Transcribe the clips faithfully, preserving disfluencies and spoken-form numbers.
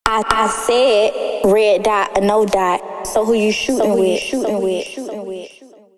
I, I said red dot or no dot. So who you shooting so who with? You shooting so with? Shooting with?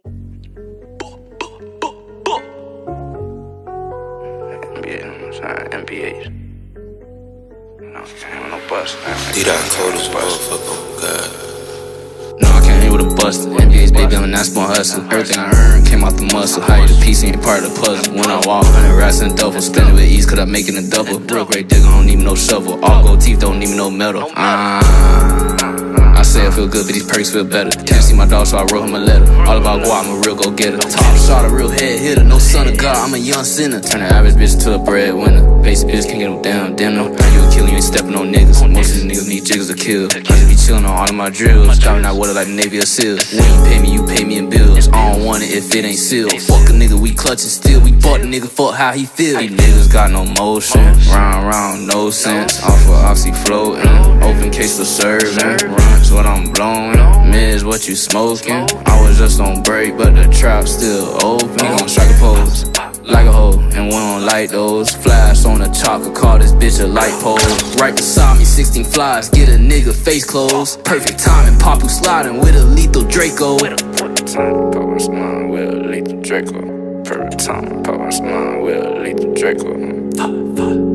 N B A, you know what I'm saying? N B A. No, ain't no bust. D-Dot cold as motherfucker, God. No, I can't hang with a buster. N B A's baby, I'm a nice born hustle. Everything I earned came off the muscle. How you the piece ain't part of the puzzle. When I walk, hundred rats and double. Spend it with ease, cause I'm making a double. Real great digger, don't need me no shovel. All gold teeth, don't need me no metal. Ah. I say I feel good, but these perks feel better. Can't see my dog, so I wrote him a letter. All about go, I'm a real go-getter. Top shot, a real head hitter. No son of God, I'm a young sinner. Turn the average bitch to a breadwinner. Basic bitch can't get no damn dinner. You a killer, you ain't stepping on niggas. Most of these niggas need jiggers to kill. I just be chillin' on all of my drills. Got me not water like the Navy or SEALs. When you pay me, you pay me in bills. I don't want it if it ain't sealed. Fuck a nigga, we clutchin' still. We bought the nigga, fuck how he feel. These niggas got no motion. Round, round, no sense. Off of Oxy floating. Open case for serving. Runs what I'm blowing. Miz what you smoking. I was just on break, but the trap still open. We gon' strike a pose like a hoe, and we don't like those. Flash on the chopper, call this bitch a light pole. Right beside me, sixteen flies, get a nigga face closed. Perfect timing, pop you sliding with a lethal Draco. Perfect time, power slime with a lethal Draco. Perfect time, power slime with a lethal Draco.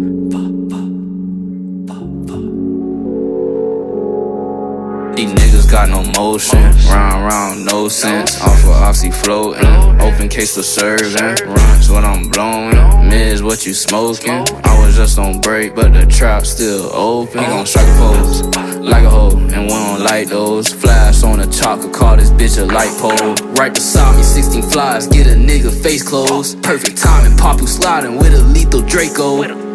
These niggas got no motion, round, round, no sense. Off of Oxy floating, open case for serving. Runs what I'm blowing, Miz what you smoking. I was just on break, but the trap still open. We gon' strike a pose like a hoe, and we don't like those. Flash on the chalker, call this bitch a light pole. Right beside me, sixteen flies, get a nigga face closed. Perfect timing, pop you sliding with a lethal Draco.